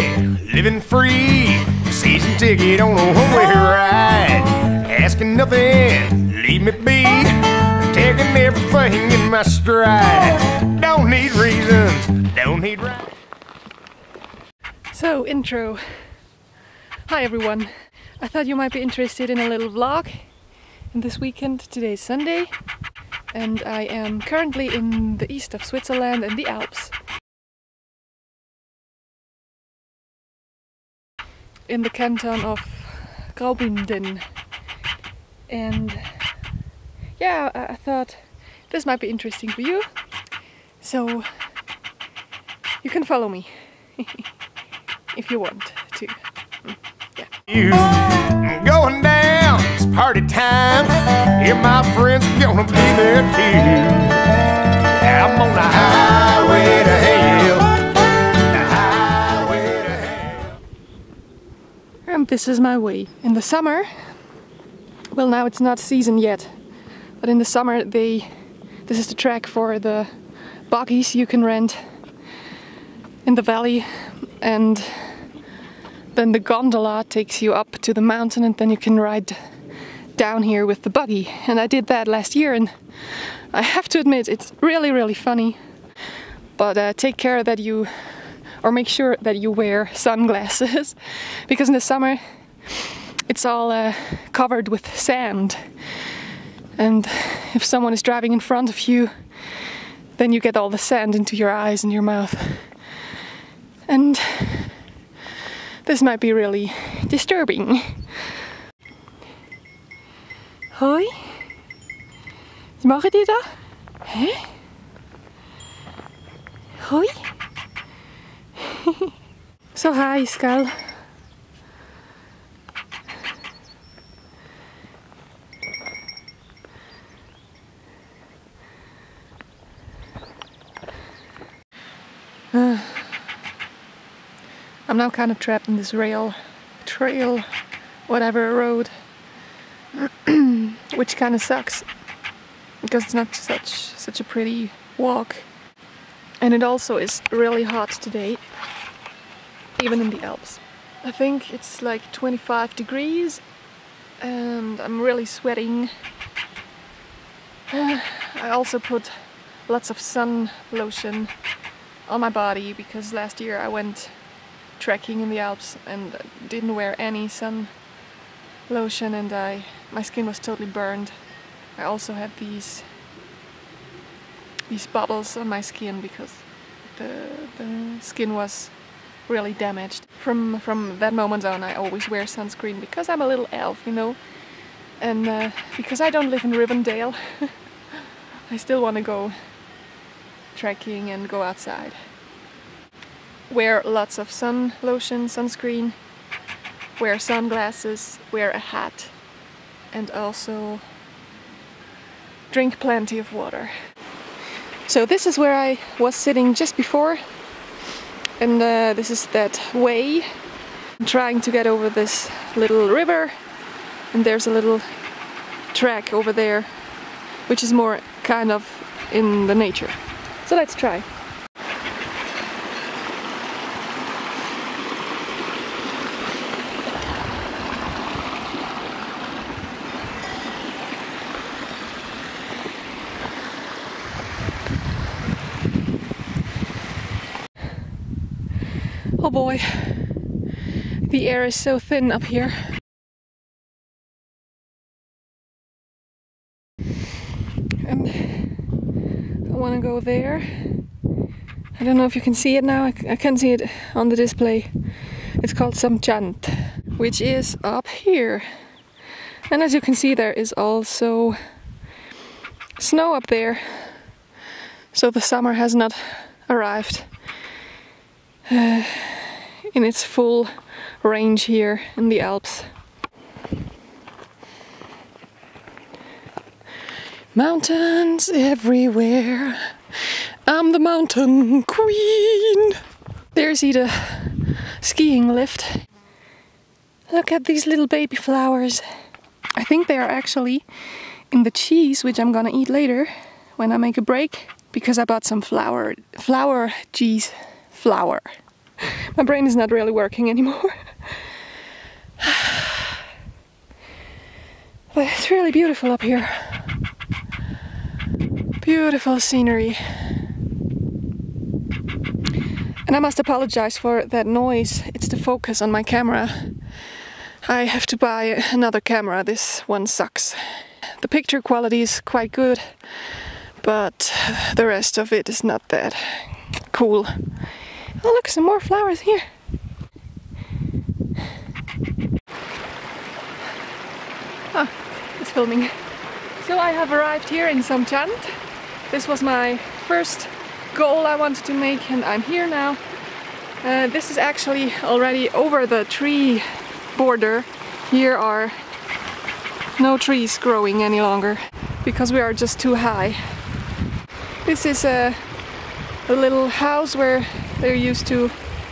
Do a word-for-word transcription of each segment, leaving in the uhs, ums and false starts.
living free, season ticket on a one-way ride. Asking nothing, leave me be, taking everything in my stride. Don't need reasons, don't need right. So, intro. Hi everyone. I thought you might be interested in a little vlog. And this weekend, today is Sunday, and I am currently in the east of Switzerland and the Alps. In the canton of Graubünden. And yeah, I thought this might be interesting for you. So you can follow me if you want to. Yeah. You going down, it's party time. Here my friends are gonna be there too. I'm on the highway to hell. The highway to hell. And this is my way. In the summer, well, now it's not season yet, but in the summer they this is the track for the buggies you can rent in the valley, and then the gondola takes you up to the mountain, and then you can ride down here with the buggy. And I did that last year, and I have to admit it's really really funny, but uh, take care that you or make sure that you wear sunglasses because in the summer it's all uh, covered with sand, and if someone is driving in front of you, then you get all the sand into your eyes and your mouth, and this might be really disturbing. Hoi? Was machen die da? Hä? Hoi? So heiß, gell? Uh, I'm now kind of trapped in this rail, trail, whatever, road, which kind of sucks because it's not such such a pretty walk, and it also is really hot today, even in the Alps. I think it's like twenty-five degrees, and I'm really sweating. Uh, I also put lots of sun lotion on my body because last year I went trekking in the Alps and didn't wear any sun lotion, and I my skin was totally burned. I also had these these bubbles on my skin because the the skin was really damaged. From from that moment on, I always wear sunscreen because I'm a little elf, you know, and uh, because I don't live in Rivendell, I still want to go trekking and go outside. Wear lots of sun lotion, sunscreen, wear sunglasses, wear a hat, and also drink plenty of water. So this is where I was sitting just before, and uh, this is that way. I'm trying to get over this little river, and there's a little track over there, which is more kind of in the nature. So let's try. Oh boy, the air is so thin up here. And I want to go there. I don't know if you can see it now. I, I can see it on the display. It's called Samchant, which is up here. And as you can see, there is also snow up there. So the summer has not arrived uh, in its full range here in the Alps. Mountains everywhere. I'm the mountain queen. There's the skiing lift. Look at these little baby flowers. I think they are actually in the cheese, which I'm gonna eat later when I make a break, because I bought some flour, flour cheese, flour. My brain is not really working anymore. But it's really beautiful up here. Beautiful scenery. And I must apologize for that noise. It's the focus on my camera. I have to buy another camera. This one sucks. The picture quality is quite good, but the rest of it is not that cool. Oh look, some more flowers here. Oh, it's filming. So I have arrived here in Somchant. This was my first goal I wanted to make, and I'm here now. Uh, this is actually already over the tree border. Here are no trees growing any longer because we are just too high. This is a, a little house where there used to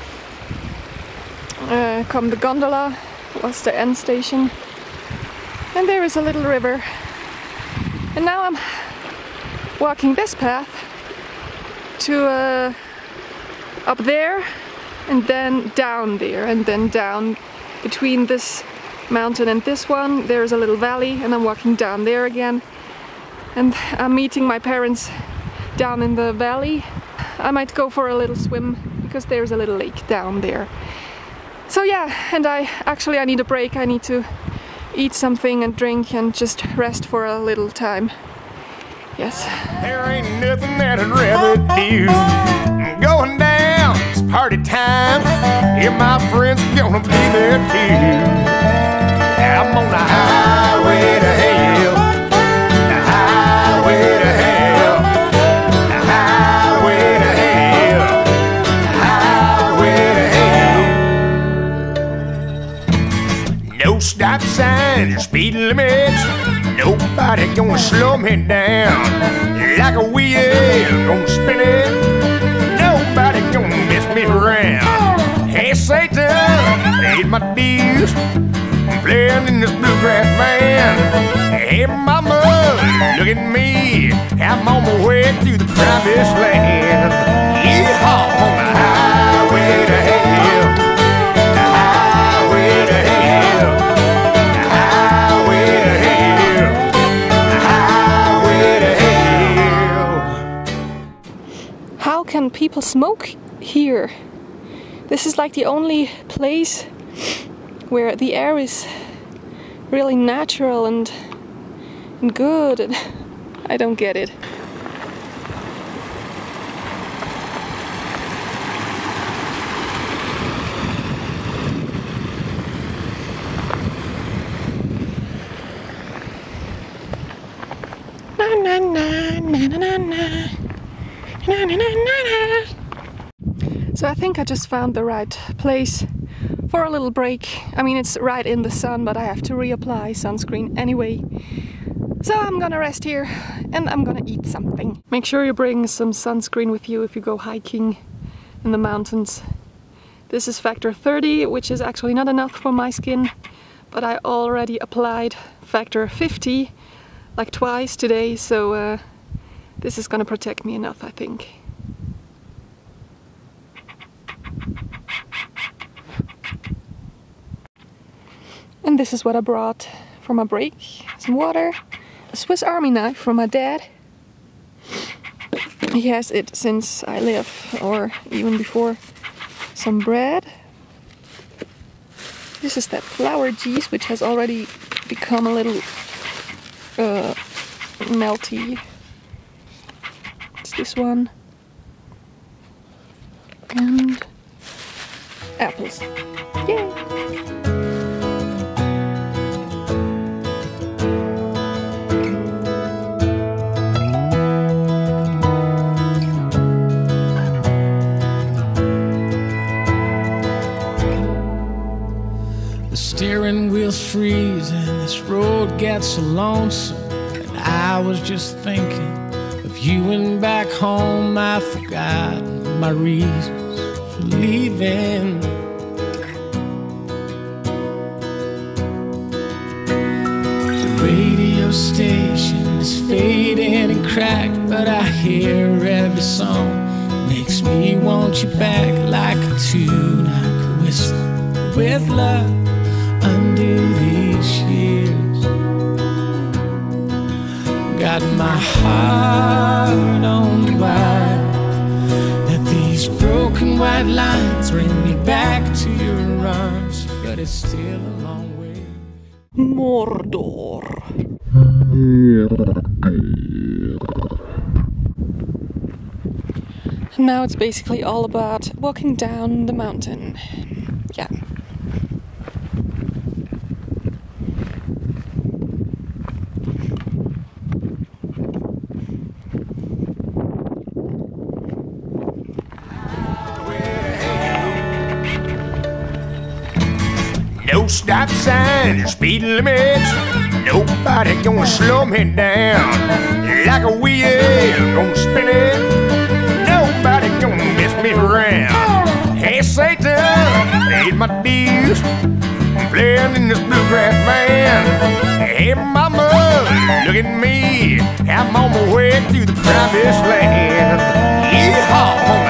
uh, come the gondola, was the end station. And there is a little river. And now I'm walking this path to uh, up there and then down there and then down between this mountain and this one. There's a little valley and I'm walking down there again, and I'm meeting my parents down in the valley. I might go for a little swim because there's a little lake down there. So yeah, and I actually I need a break. I need to eat something and drink and just rest for a little time. Yes. There ain't nothing that I'd rather do. I'm going down, it's party time. Yeah, my friends are gonna be there too. I'm on the highway to hell. The highway to hell. The highway to hell. The highway to hell. No stop signs or speed limits. Nobody gonna slow me down. Like a wheel, gonna spin it. Nobody gonna mess me around. Hey Satan, paid my dues. I'm playing in this bluegrass band. Hey mama, look at me. I'm on my way to the promised land. Yeehaw, on the highway to hell. The highway to hell. The highway to hell. The highway to hell. How can people smoke here? This is like the only place where the air is really natural and, and good, and I don't get it. Na na na na na na na na na na. So I think I just found the right place for a little break. I mean, it's right in the sun, but I have to reapply sunscreen anyway. So I'm gonna rest here and I'm gonna eat something. Make sure you bring some sunscreen with you if you go hiking in the mountains. This is factor thirty, which is actually not enough for my skin, but I already applied factor fifty like twice today, so uh, this is gonna protect me enough, I think. And this is what I brought for my break. Some water, a Swiss Army knife from my dad. He has it since I live, or even before. Some bread. This is that flour cheese, which has already become a little uh, melty. It's this one. And apples. Yay! The steering wheel's freezing, this road gets so lonesome, and I was just thinking of you, and back home I forgot my reasons for leaving. The radio station is fading and cracked, but I hear every song makes me want you back like a tune I could whistle with love under these years. Got my heart on the wire. That these broken white lines bring me back to your arms, but it's still a long way. Mordor. Now it's basically all about walking down the mountain. Yeah. No stop signs, speed limits. Nobody gonna slow me down. Like a wheel, gonna spin it. Nobody gonna mess me around. Hey Satan, paid my dues. I'm playing in this bluegrass band. Hey mama, look at me. I'm on my way to the promised land. Yeehaw!